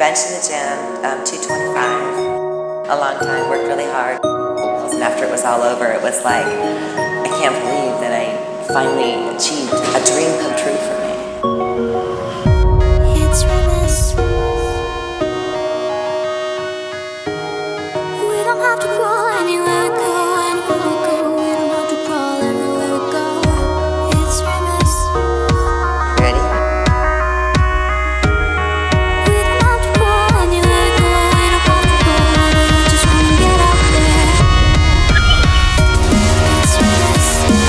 benched in the gym, 225, a long time, worked really hard. And after it was all over, it was like, I can't believe that I finally achieved a dream come true for me. It's remiss. We don't have to crawl anywhere we go, anywhere we go. We don't have to crawl everywhere we go. It's remiss. Ready? We don't have to crawl anywhere we go. We don't have to crawl anywhere. We just wanna get out there. It's remiss.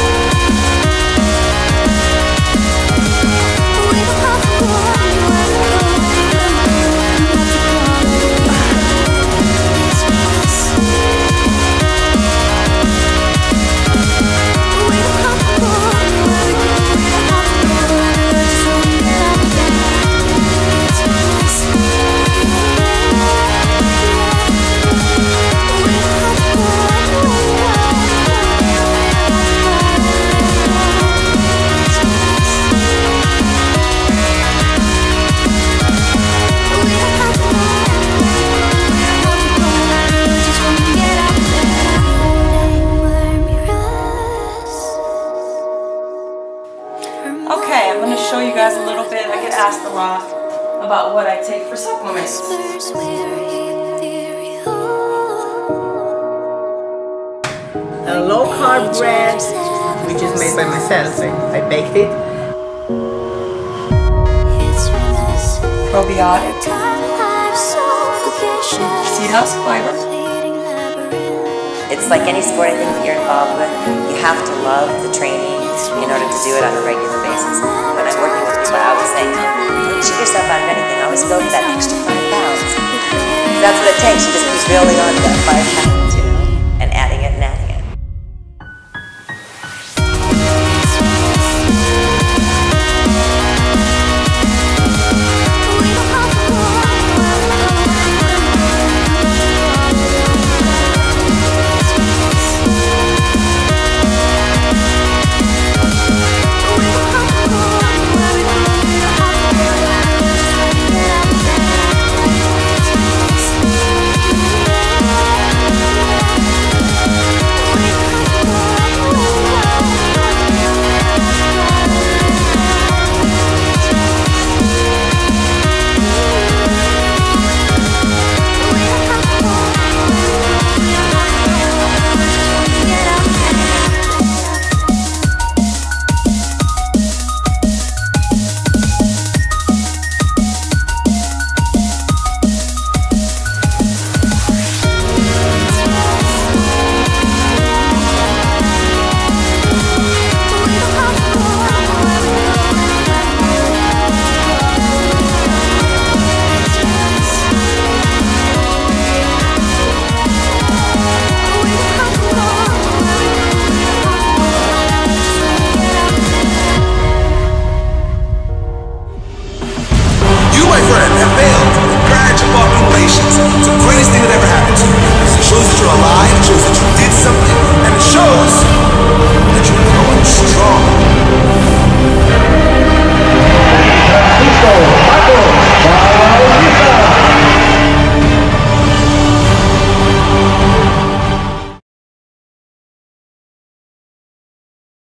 We don't have to crawl anywhere we go. Okay, I'm going to show you guys a little bit. I get asked a lot about what I take for supplements. A low-carb bread, which is made by myself. I baked it. Probiotic. Seed house fiber. It's like any sporting thing that you're involved with, you have to love the training in order to do it on a regular basis. When I'm working with people, I always say, don't cheat yourself out of anything. Always go for that extra 5 pounds. That's what it takes. You just keep building on to that 5 pounds.